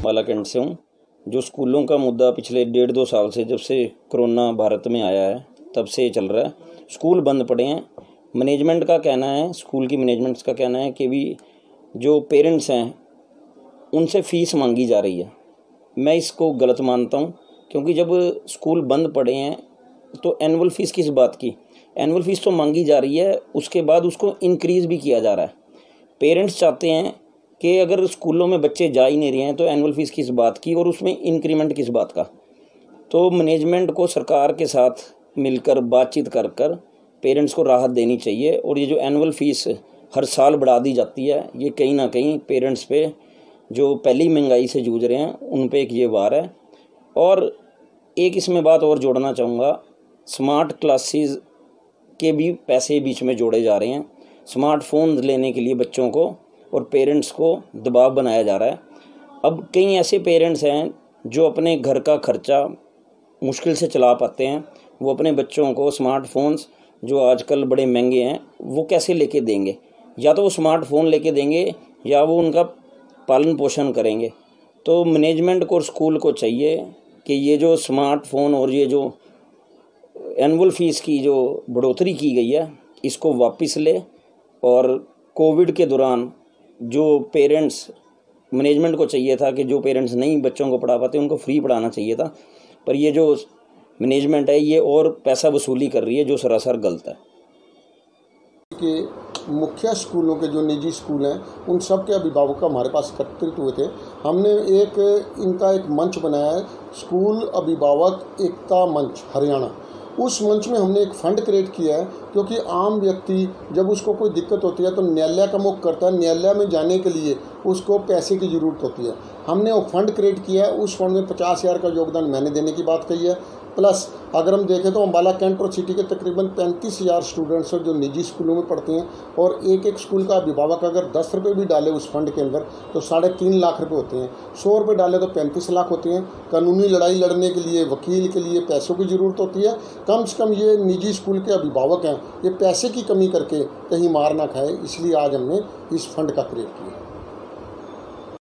बालाकंड से हूँ। जो स्कूलों का मुद्दा पिछले 1.5-2 साल से, जब से कोरोना भारत में आया है तब से चल रहा है। स्कूल बंद पड़े हैं। मैनेजमेंट का कहना है, स्कूल की मैनेजमेंट्स का कहना है कि भी जो पेरेंट्स हैं उनसे फ़ीस मांगी जा रही है। मैं इसको गलत मानता हूँ, क्योंकि जब स्कूल बंद पड़े हैं तो एनुअल फ़ीस किस बात की? एनुअल फ़ीस तो मांगी जा रही है, उसके बाद उसको इंक्रीज़ भी किया जा रहा है। पेरेंट्स चाहते हैं कि अगर स्कूलों में बच्चे जा ही नहीं रहे हैं तो एनुअल फ़ीस किस बात की और उसमें इंक्रीमेंट किस बात का? तो मैनेजमेंट को सरकार के साथ मिलकर बातचीत कर कर पेरेंट्स को राहत देनी चाहिए। और ये जो एनुअल फ़ीस हर साल बढ़ा दी जाती है, ये कहीं ना कहीं पेरेंट्स पे, जो पहली महंगाई से जूझ रहे हैं, उन पे एक ये वार है। और एक इसमें बात और जोड़ना चाहूँगा, स्मार्ट क्लासेस के भी पैसे बीच में जोड़े जा रहे हैं। स्मार्टफोन लेने के लिए बच्चों को और पेरेंट्स को दबाव बनाया जा रहा है। अब कई ऐसे पेरेंट्स हैं जो अपने घर का खर्चा मुश्किल से चला पाते हैं, वो अपने बच्चों को स्मार्टफोन्स जो आजकल बड़े महंगे हैं वो कैसे लेके देंगे? या तो वो स्मार्टफोन लेके देंगे या वो उनका पालन पोषण करेंगे। तो मैनेजमेंट को और स्कूल को चाहिए कि ये जो स्मार्टफोन और ये जो एनुअल फ़ीस की जो बढ़ोतरी की गई है इसको वापस ले। और कोविड के दौरान जो पेरेंट्स, मैनेजमेंट को चाहिए था कि जो पेरेंट्स नहीं बच्चों को पढ़ा पाते उनको फ्री पढ़ाना चाहिए था, पर ये जो मैनेजमेंट है ये और पैसा वसूली कर रही है, जो सरासर गलत है। कि मुख्य स्कूलों के जो निजी स्कूल हैं उन सब के अभिभावक हमारे पास एकत्रित हुए थे। हमने इनका एक मंच बनाया है, स्कूल अभिभावक एकता मंच हरियाणा। उस मंच में हमने एक फ़ंड क्रिएट किया है, क्योंकि आम व्यक्ति जब उसको कोई दिक्कत होती है तो न्यायालय का मुख करता है। न्यायालय में जाने के लिए उसको पैसे की ज़रूरत होती है। हमने वो फ़ंड क्रिएट किया है। उस फंड में 50,000 का योगदान मैंने देने की बात कही है। प्लस अगर हम देखें तो अम्बाला कैंट और सिटी के तकरीबन 35,000 स्टूडेंट्स हैं जो निजी स्कूलों में पढ़ते हैं, और एक स्कूल का अभिभावक अगर 10 रुपये भी डाले उस फंड के अंदर तो 3.5 लाख रुपए होते हैं। 100 रुपये डाले तो 35 लाख होते हैं। कानूनी लड़ाई लड़ने के लिए वकील के लिए पैसों की ज़रूरत होती है। कम से कम ये निजी स्कूल के अभिभावक हैं, ये पैसे की कमी करके कहीं मार ना खाए, इसलिए आज हमने इस फंड का क्रिएट किया।